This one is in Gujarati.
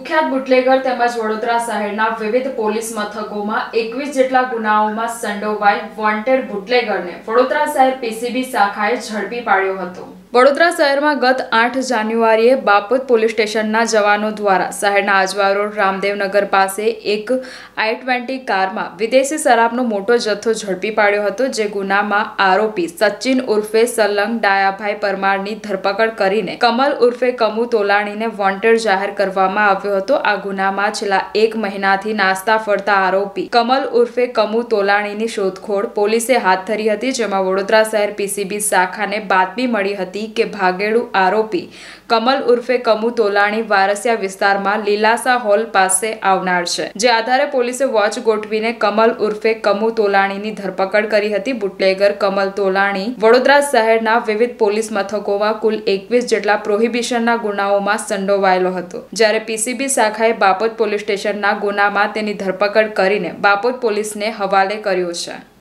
કુખ્યાત બુટલેગર તેમજ વડોદરા શહેરના વિવિધ પોલીસ મથકોમાં 21 જેટલા ગુનાઓમાં સંડોવાયેલ વોન્ટેડ બુટલેગરને વડોદરા શહેર પીસીબી શાખાએ ઝડપી પાડ્યો હતો। વડોદરા શહેરમાં ગત 8 જાન્યુઆરીએ બાપોદ પોલીસ સ્ટેશનના જવાનો દ્વારા શહેરના આજવા રોડ રામદેવનગર પાસે એક i20 કારમાં વિદેશી શરાબનો મોટો જથ્થો ઝડપી પાડ્યો હતો, જે ગુનામાં આરોપી સચિન ઉર્ફે સલંગ ડાયાભાઈ પરમારની ધરપકડ કરીને કમલ ઉર્ફે કમુ તોલાણીને વોન્ટેડ જાહેર કરવામાં આવ્યો હતો। આ ગુનામાં છેલ્લા 1 મહિનાથી નાસ્તા ફરતા આરોપી કમલ ઉર્ફે કમુ તોલાણીની શોધખોળ પોલીસે હાથ ધરી હતી, જેમાં વડોદરા શહેર પીસીબી શાખાને બાતમી મળી હતી કે ભાગેડુ આરોપી કમલ ઉર્ફે કમુ તોલાણી વારસિયા વિસ્તારમાં લીલાસા હોલ પાસે આવનાર છે, જે આધારે પોલીસે વોચ ગોઠવીને કમલ ઉર્ફે કમુ તોલાણીની ધરપકડ કરી હતી। બુટલેગર કમલ તોલાણી વડોદરા શહેરના વિવિધ પોલીસ મથકોમાં કુલ 21 જેટલા પ્રોહિબિશનના ગુનાઓમાં સંડોવાયેલો હતો, જ્યારે પીસીબી શાખાએ બાપોદ પોલીસ સ્ટેશનના ગુનામાં તેની ધરપકડ કરીને બાપોદ પોલીસને હવાલે કર્યો છે।